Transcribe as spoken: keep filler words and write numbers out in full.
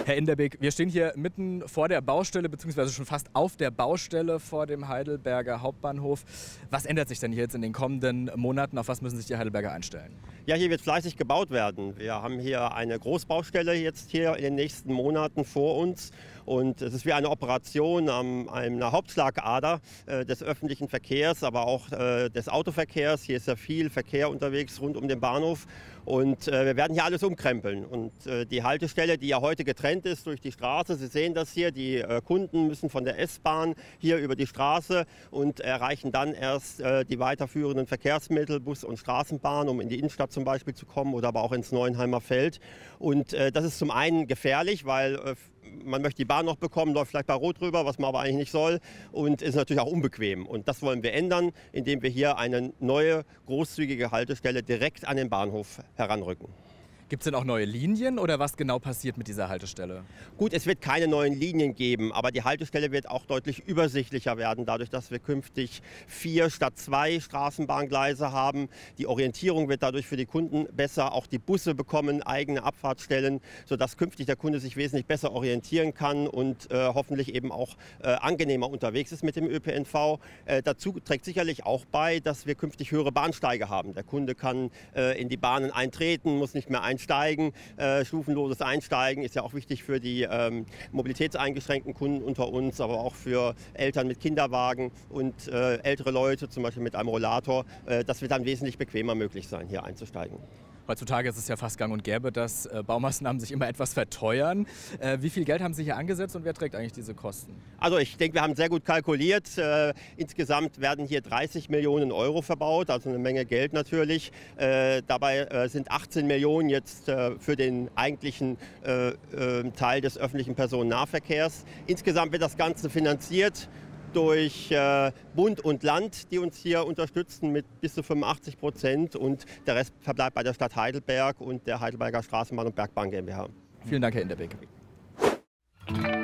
Herr Inderbeek, wir stehen hier mitten vor der Baustelle, beziehungsweise schon fast auf der Baustelle vor dem Heidelberger Hauptbahnhof. Was ändert sich denn hier jetzt in den kommenden Monaten? Auf was müssen sich die Heidelberger einstellen? Ja, hier wird fleißig gebaut werden. Wir haben hier eine Großbaustelle jetzt hier in den nächsten Monaten vor uns. Und es ist wie eine Operation an einer Hauptschlagader äh, des öffentlichen Verkehrs, aber auch äh, des Autoverkehrs. Hier ist ja viel Verkehr unterwegs rund um den Bahnhof. Und äh, wir werden hier alles umkrempeln. Und äh, die Haltestelle, die ja heute getrennt ist durch die Straße, Sie sehen das hier, die äh, Kunden müssen von der S-Bahn hier über die Straße und erreichen dann erst äh, die weiterführenden Verkehrsmittel, Bus und Straßenbahn, um in die Innenstadt zum Beispiel zu kommen oder aber auch ins Neuenheimer Feld. Und äh, das ist zum einen gefährlich, weil äh, man möchte die Bahn noch bekommen, läuft vielleicht bei Rot drüber, was man aber eigentlich nicht soll, und ist natürlich auch unbequem. Und das wollen wir ändern, indem wir hier eine neue, großzügige Haltestelle direkt an den Bahnhof heranrücken. Gibt es denn auch neue Linien oder was genau passiert mit dieser Haltestelle? Gut, es wird keine neuen Linien geben, aber die Haltestelle wird auch deutlich übersichtlicher werden, dadurch, dass wir künftig vier statt zwei Straßenbahngleise haben. Die Orientierung wird dadurch für die Kunden besser. Auch die Busse bekommen eigene Abfahrtsstellen, sodass künftig der Kunde sich wesentlich besser orientieren kann und äh, hoffentlich eben auch äh, angenehmer unterwegs ist mit dem Ö P N V. Äh, dazu trägt sicherlich auch bei, dass wir künftig höhere Bahnsteige haben. Der Kunde kann äh, in die Bahnen eintreten, muss nicht mehr einsteigen. Einsteigen, äh, stufenloses Einsteigen ist ja auch wichtig für die ähm, mobilitätseingeschränkten Kunden unter uns, aber auch für Eltern mit Kinderwagen und äh, ältere Leute, zum Beispiel mit einem Rollator. Äh, das wird dann wesentlich bequemer möglich sein, hier einzusteigen. Heutzutage ist es ja fast gang und gäbe, dass äh, Baumaßnahmen sich immer etwas verteuern. Äh, wie viel Geld haben Sie hier angesetzt und wer trägt eigentlich diese Kosten? Also ich denke, wir haben sehr gut kalkuliert. Äh, insgesamt werden hier dreißig Millionen Euro verbaut, also eine Menge Geld natürlich. Äh, dabei äh, sind achtzehn Millionen jetzt äh, für den eigentlichen äh, äh, Teil des öffentlichen Personennahverkehrs. Insgesamt wird das Ganze finanziert durch äh, Bund und Land, die uns hier unterstützen mit bis zu fünfundachtzig Prozent, und der Rest verbleibt bei der Stadt Heidelberg und der Heidelberger Straßenbahn- und Bergbahn GmbH. Vielen Dank, Herr Inderbeek.